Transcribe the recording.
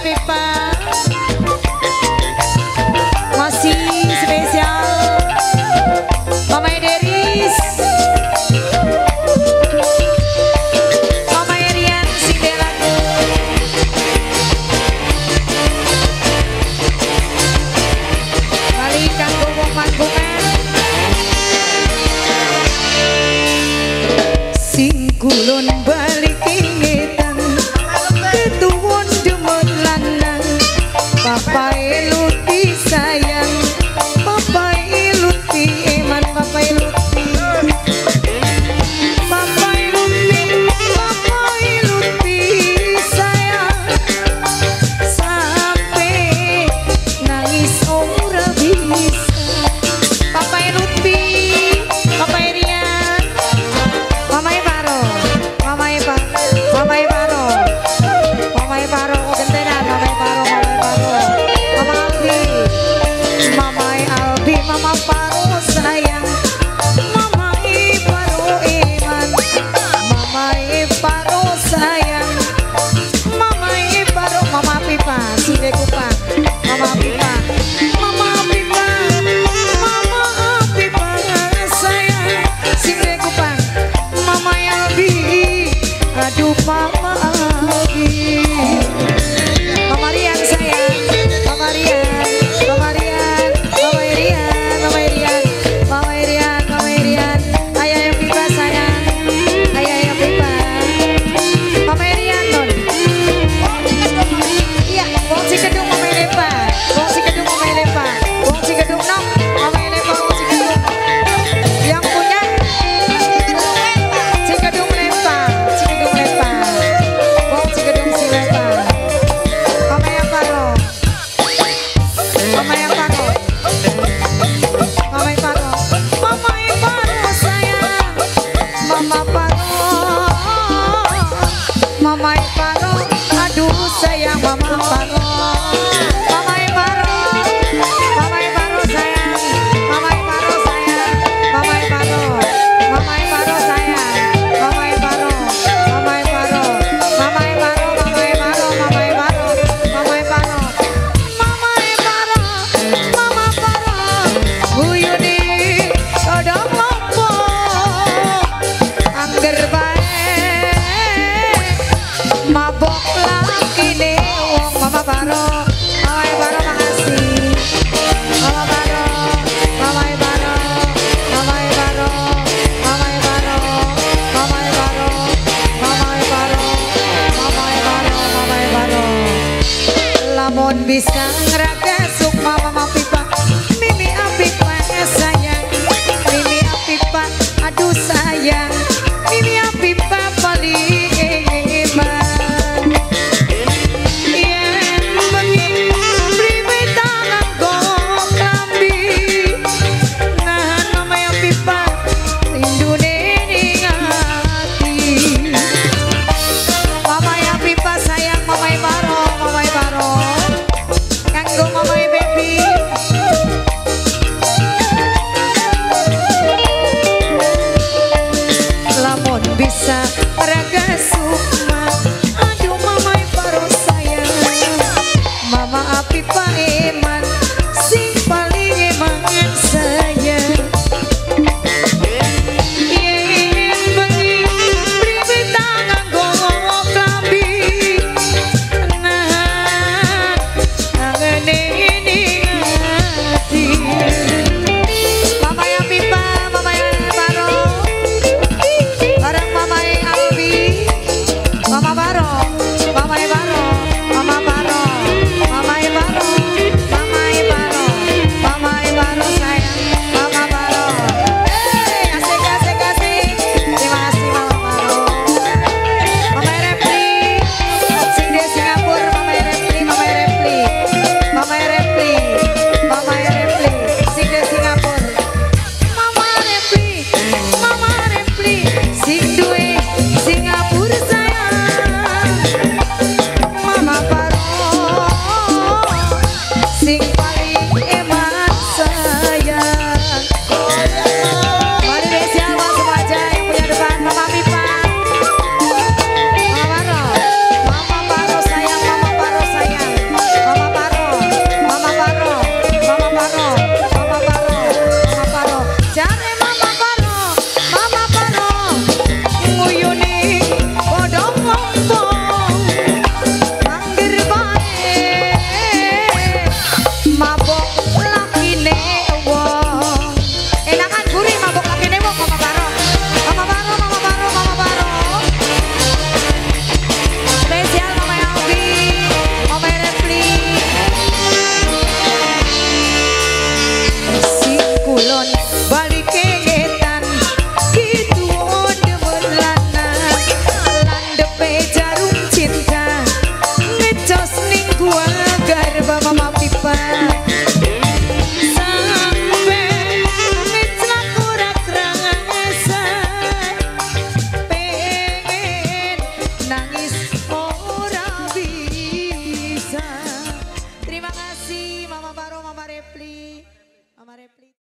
Pipa masih spesial Mama Deris, Mama Erian si Belaku, kali kanggo wong Mangkungan sing kulon balik ingetan ketuwon demen lanang Papa Eluti sayang Papa Eluti eman Papa Eluti Papa Eluti sayang sampai nangis ora bisa Papa Eluti Papa Erian Mama Eparo Mama Eparo Mama Eparo Mama Eparo gentenan Mama Eparo Mama Albi Mama Albi Mama Paro sayang Mama Eparo iman Mama Eparo sayang Mama Eparo Mama Pipa Sinde Kupang Mama Pipa Mama Pipa Mama Pipa sayang Sinde Kupang Mama Albi aduh Mama Albi Mama Rian sayang Mama Rian Mama Rian Mama Irian Mama Irian Mama Irian Mama Irian ayah yang Pipa sayang ayah yang Pipa Mama Irian non iya wong Cikedung Mama Elepa wong Cikedung Mama Elepa wong Cikedung no Mama Elepa wong Cikedung yang punya Cikedung Lepa Cikedung Lepa wong Cikedung si Lepa Mama yang Paro Mama yang Paro Mama yang Paro Mama yang Paro sayang Mama Paro Mama yang Paro aduh sayang Mama Paro Mama yang Paro Mama yang Paro sayang Mama yang Paro sayang Mama yang Paro Mama yang Paro sayang Mama yang Paro Mama yang Paro Mama yang Paro Mama yang Paro Mama yang Paro Mama yang Paro Mama yang Paro Mama Paro Buyuni kodok lompo angger bae mabok lagi nih wong Mama Paro Mama yang Paro makasih Mama Paro Mama yang Paro Mama yang Paro Mama yang Paro Mama yang Paro Mama yang Paro Mama yang Paro Mama yang Paro lamun bisa ngeraga sukma Mama Pipa Mimi Apipa sayang Mimi Apipa aduh sayang Mimi Apipa paling iman yen bengi mriwe tangan kok kambi nahan Mama Apipa rindune ning ati Mama Apipa sayang Mama Iparo Mama Iparo kasih Mama Baro, Mama Repli. Mama Repli.